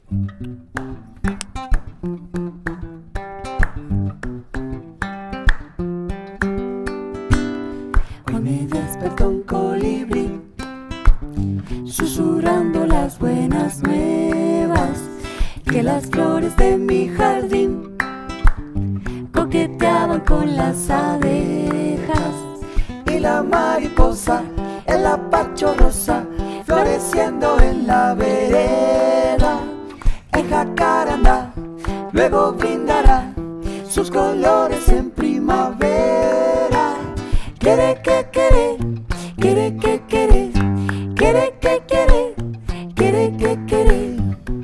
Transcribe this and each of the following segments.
Hoy me despertó un colibrí, susurrando las buenas nuevas, que las flores de mi jardín coqueteaban con las abejas, y la mariposa, el apacho rosa, floreciendo en la vereda. El jacarandá luego brindará sus colores en primavera. Quiere que quiere, quiere que quiere, quiere que quiere, quiere que quiere.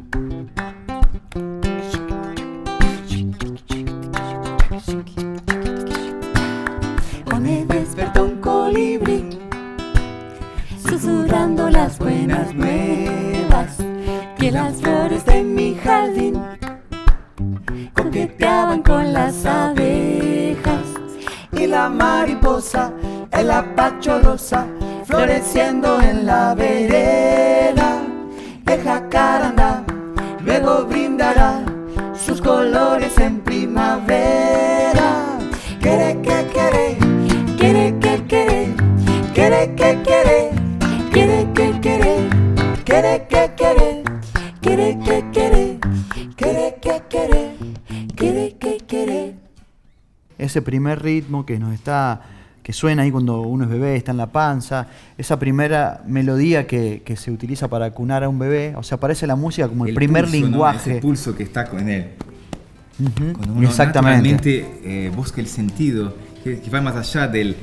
Hoy me despertó un colibrí, susurrando las buenas nuevas, que las flores de mi jardín coqueteaban con las abejas, y la mariposa, el apacho rosa, floreciendo en la vereda. El jacarandá luego brindará sus colores en primavera. Quiere que quiere, quiere que quiere, quiere que quiere, quiere que quiere, quiere que quiere, quiere que quiere, quiere que quiere, quiere que quiere. Ese primer ritmo que suena ahí cuando uno es bebé, está en la panza, esa primera melodía que se utiliza para acunar a un bebé, o sea, parece la música como el primer pulso, lenguaje. ¿no? Ese pulso que está con él. Cuando uno Exactamente. naturalmente busca el sentido, que va más allá del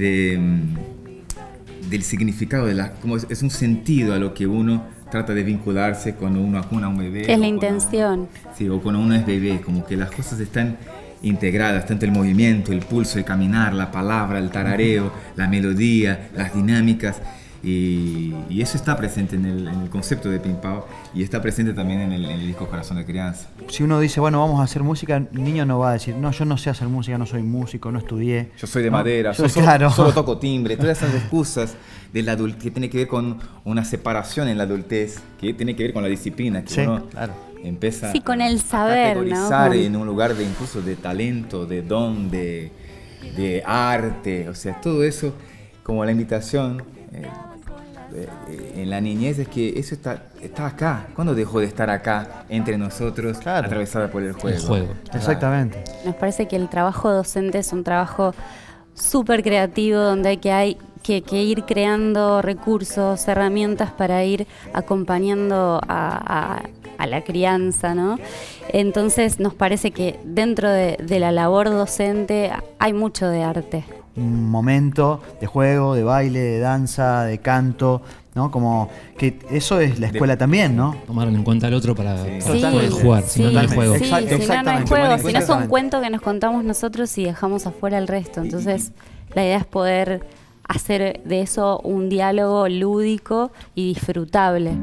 significado, como es un sentido a lo que uno trata de vincularse cuando uno acuna a un bebé. Es la intención. Sí, o cuando uno es bebé, como que las cosas están integradas, tanto el movimiento, el pulso, el caminar, la palabra, el tarareo, la melodía, las dinámicas, y eso está presente en el concepto de Pimpao, y está presente también en el disco Corazón de Crianza. Si uno dice, bueno, vamos a hacer música, el niño no va a decir, no, yo no sé hacer música, no soy músico, no estudié. Yo soy de ¿no? madera, Claro. solo toco timbre, todas esas excusas de la que tiene que ver con una separación en la adultez, que tiene que ver con la disciplina, que Sí, uno claro. empieza Sí, con el saber, a categorizar, ¿no? en un lugar de incluso de talento, de don, de arte, o sea, todo eso, como la invitación en la niñez, es que eso está acá. ¿Cuándo dejó de estar acá entre nosotros, Claro. atravesada por el juego? El juego. Exactamente. Nos parece que el trabajo docente es un trabajo súper creativo, donde hay que ir creando recursos, herramientas para ir acompañando a la crianza, ¿no? Entonces nos parece que dentro de la labor docente hay mucho de arte. Un momento de juego, de baile, de danza, de canto, ¿no? Como que eso es la escuela también, ¿no? Tomaron en cuenta al otro para Sí. poder jugar, si no, no hay Sí, juego. sí, si no, no hay Exactamente. juego, si no es un Exactamente. cuento que nos contamos nosotros y dejamos afuera el resto. Entonces la idea es poder hacer de eso un diálogo lúdico y disfrutable.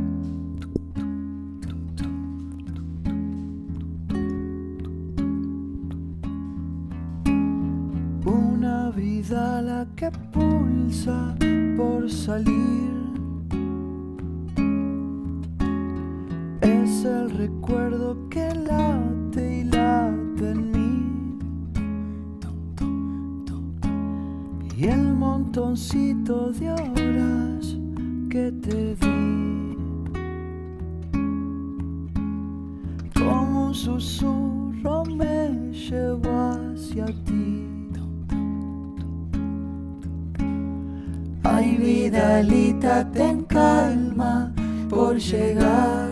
Una vida la que pulsa por salir, es el recuerdo que late y late en mí, y el montoncito de horas que te di, como un susurro me llevó hacia ti. Ay, Vidalita, ten calma por llegar.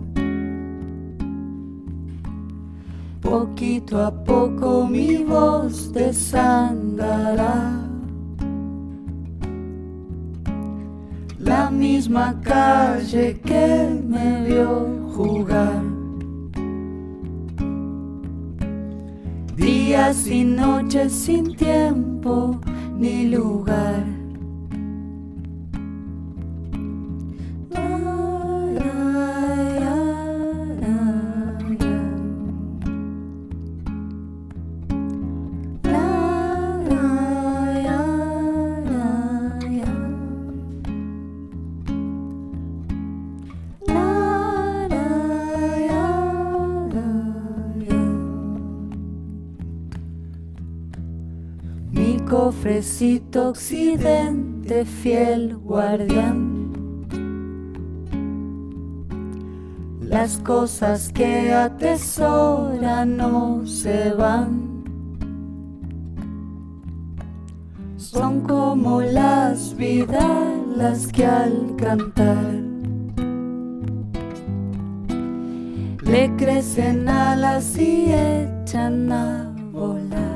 Poquito a poco mi voz desandará. La misma calle que me vio jugar. Días y noches sin tiempo ni lugar. cofrecito occidente, fiel guardián. Las cosas que atesora no se van, son como las vidalas que al cantar le crecen alas y echan a volar.